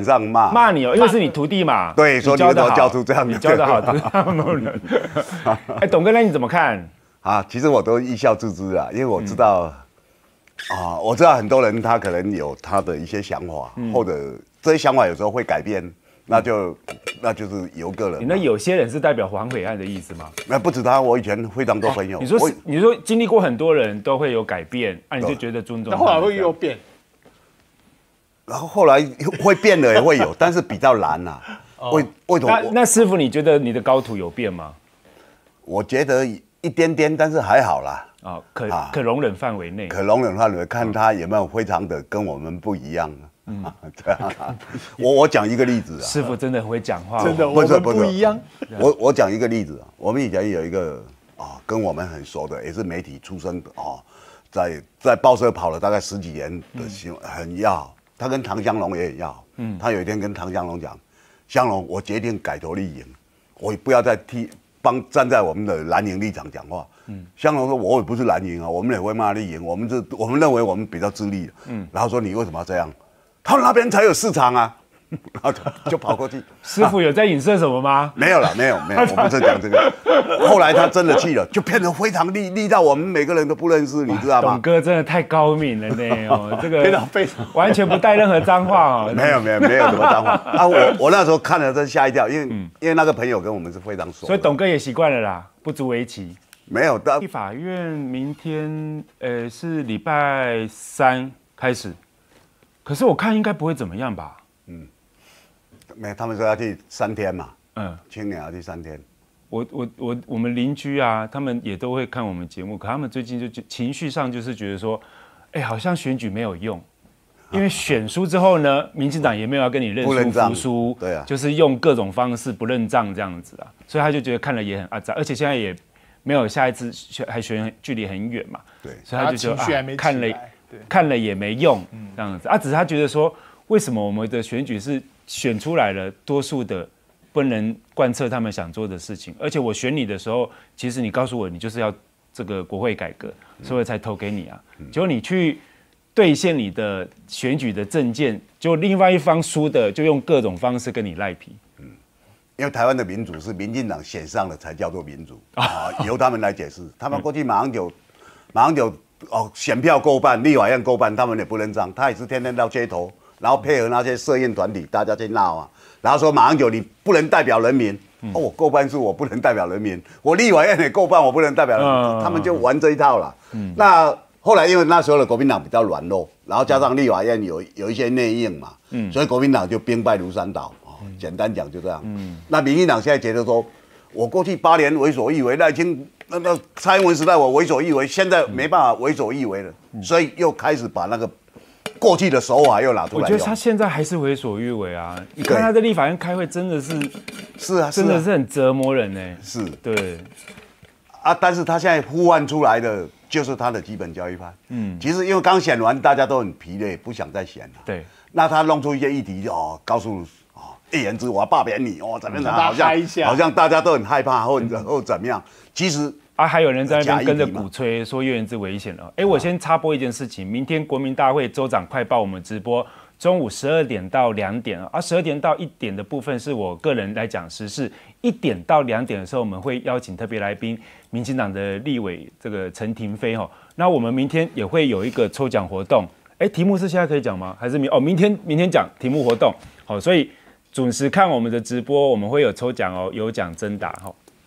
上骂你哦，因为是你徒弟嘛。 对，说你怎么教出这样的， 你教的好，这样人。哎，董哥，那你怎么看？ 啊，其实我都一笑置之啊，因为我知道，我知道很多人他可能有他的一些想法，或者这些想法有时候会改变，那就是由个人。 那有些人是代表黄伟汉的意思吗？ 那不止他，我以前非常多朋友。 你说经历过很多人都会有改变，你就觉得尊重。 那后来会又变， 然后后来会变的也会有，但是比较难呐。为什么？ 那师傅，你觉得你的高徒有变吗？ 我觉得一点点，但是还好啦。 可容忍范围内。 可容忍范围，看他有没有非常的跟我们不一样。对啊。我讲一个例子啊。 师傅真的很会讲话。 真的，我们不一样。 我讲一个例子啊，我们以前有一个跟我们很熟的，也是媒体出身的在报社跑了大概10几年的新闻，很要好。他跟唐湘龙也很要好。他有一天跟唐湘龙讲：“湘龙，我决定改头立营，我也不要再站在我们的蓝营立场讲话。”湘龙说：“我也不是蓝营啊，我们也会骂绿营，我们认为我们比较自立。”然后说：“你为什么要这样？他们那边才有市场啊。”然后就跑过去。 师傅有在影射什么吗？ 没有了，没有，我不是讲这个。后来他真的去了，就变得非常立到我们每个人都不认识，你知道吗？ 董哥真的太高明了呢，这个非常完全不带任何脏话哦。 没有什么脏话啊！我那时候看了真吓一跳，因为那个朋友跟我们是非常熟， 所以董哥也习惯了啦，不足为奇。 没有的。 立法院明天是礼拜3开始，可是我看应该不会怎么样吧？ 没，他们说要去3天嘛。青年要去3天。 我们邻居啊，他们也都会看我们节目，可他们最近就情绪上就是觉得说，好像选举没有用，因为选输之后呢，民进党也没有要跟你认输服输， 对啊， 就是用各种方式不认账这样子啊，所以他就觉得看了也很阿杂，而且现在也没有下一次还选距离很远嘛， 对， 所以他就觉得看了也没用这样子啊，只是他觉得说，为什么我们的选举是选出来了多数的不能贯彻他们想做的事情，而且我选你的时候，其实你告诉我你就是要这个国会改革，所以才投给你啊。结果你去兑现你的选举的政见，结果另外一方输的就用各种方式跟你赖皮。 因为台湾的民主是民进党选上了才叫做民主由他们来解释。他们过去马英九选票过半，立法院过半，他们也不认账，他也是天天到街头。然后配合那些社运团体，大家去闹啊，然后说马英九你不能代表人民，我过半数我不能代表人民，我立法院也过半我不能代表人民，他们就玩这一套了。那后来因为那时候的国民党比较软弱，然后加上立法院有一些内应嘛，所以国民党就兵败如山倒。简单讲就这样。那民进党现在觉得说，我过去8年为所欲为，那蔡英文时代我为所欲为，现在没办法为所欲为了，所以又开始把那个过去的手法又拿出来。 我觉得他现在还是为所欲为啊！你看他在立法院开会，真的是真的是很折磨人呢。 是， 对啊，但是他现在呼唤出来的就是他的基本教育派。其实因为刚选完，大家都很疲累，不想再选了。对，那他弄出一些议题，告诉一言之，我要罢免你怎么样？好像大家都很害怕，或怎么样？其实。 还有人在那边跟着鼓吹说叶元之危险了。我先插播一件事情，明天国民大会州长快报我们直播，中午12点到2点12点到1点的部分是我个人来讲时事，1点到2点的时候我们会邀请特别来宾，民进党的立委这个陈亭妃那我们明天也会有一个抽奖活动，题目是现在可以讲吗？还是明天讲题目活动，所以准时看我们的直播，我们会有抽奖有奖征答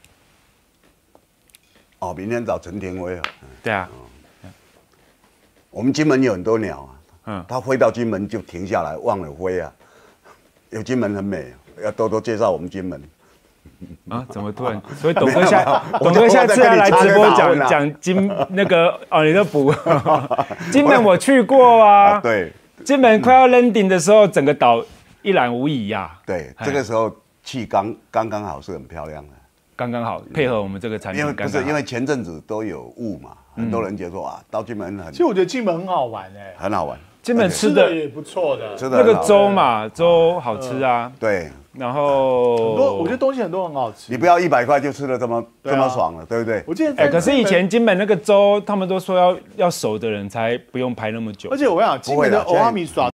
明天找陈廷辉对啊， 我们金门有很多鸟它飞到金门就停下来，忘了飞啊。有金门很美，要多多介绍我们金门。 怎么突然？所以董哥下次要来直播讲金那个你都补。金门我去过啊， 对， 金门快要 landing 的时候，整个岛一览无遗呀。 对，这个时候气刚刚好，是很漂亮的。 刚刚好配合我们这个产品， 因为前阵子都有雾嘛，很多人觉得说到金门很。 其实我觉得金门很好玩很好玩。 金门吃的也不错的， 那个粥嘛，粥好吃啊。 对， 然后很多我觉得东西很多很好吃。 你不要100块就吃得这么爽了，对不对？ 我记得可是以前金门那个粥，他们都说要熟的人才不用排那么久。 而且我跟你讲，金门的欧阿米耍